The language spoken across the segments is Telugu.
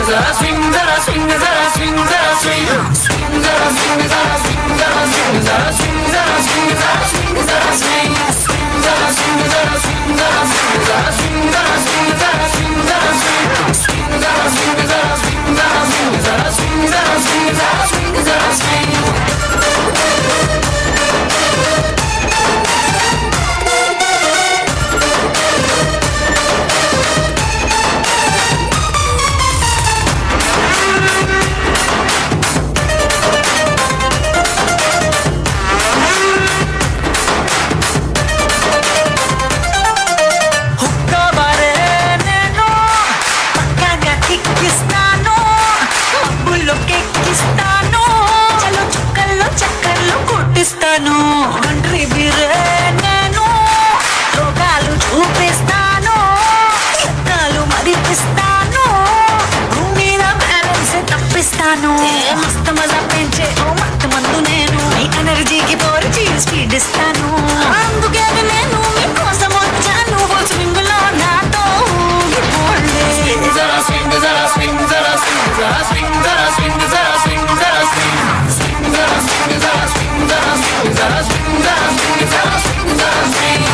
मस्त मजा पेंचे ओ मत मंदु नेनु नी एनर्जी की पोरची स्पीड इस्तानु अंदुके नेनु मी కోసం వచ్చాను స్వింగ్ లో నాతో ఊగిపోండి స్వింగ్ జరా స్వింగ్ జరా స్వింగ్ జరా స్వింగ్ జరా స్వింగ్ జరా స్వింగ్ జరా స్వింగ్ జరా స్వింగ్ జరా స్వింగ్ జరా స్వింగ్ జరా స్వింగ్ జరా స్వింగ్ జరా స్వింగ్ జరా స్వింగ్ జరా స్వింగ్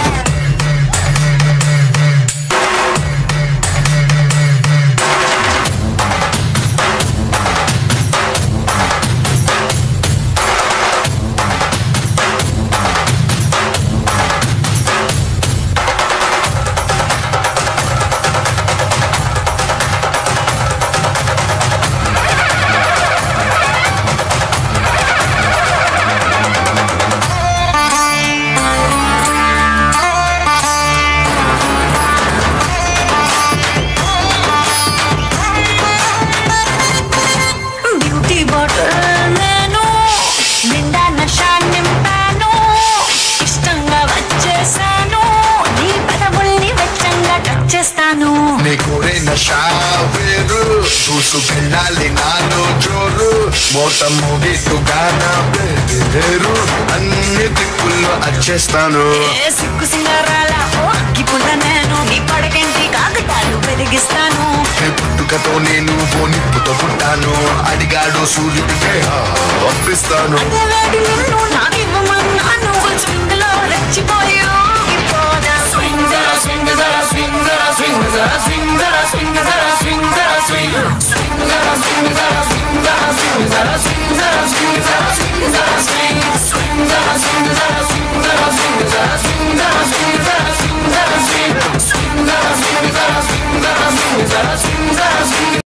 చూసుకెళ్ళాలి నాలో జోరు మోతం మోగిస్తూ గానా బెదరు అన్ని దిక్కుల్లో వచ్చేస్తాను సిక్కు సింగారాల అగ్గిపుల్ల నేను నీ పడకంటి కాకటాలు పెరిగిస్తాను పుట్టుకతో నేను నిప్పుతో పుట్టాను అడిగాడు సూర్యుడికే పంపిస్తాను నాకివ్వమన్నాను స్వింగ్ లో రెచ్చిపోయి స్వింగ్ జరా స్వింగ్ జరా స్వింగ్ జరా స్వింగ్ జరా స్వింగ్ జరా స్వింగ్ జరా స్వింగ్ జరా స్వింగ్ స్వింగ్ జరా స్వింగ్ జరా స్వింగ్ జరా స్వింగ్ జరా స్వింగ్ జరా స్వింగ్ జరా స్వింగ్ జరా స్వింగ్ స్వింగ్ జరా స్వింగ్ జరా